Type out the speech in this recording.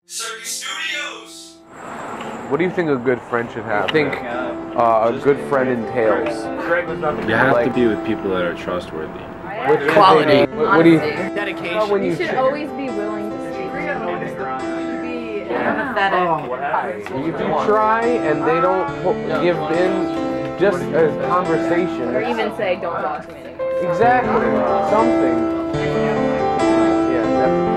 Circus Studios! What do you think a good friend should have? I think a good friend entails. You have to be with people that are trustworthy. With Quality. What do you? Dedication. When You you should always be willing to speak. Be empathetic. if you try and they don't give in, just a conversation. Or even say, don't talk to me anymore. Exactly. Something. Yeah. Definitely.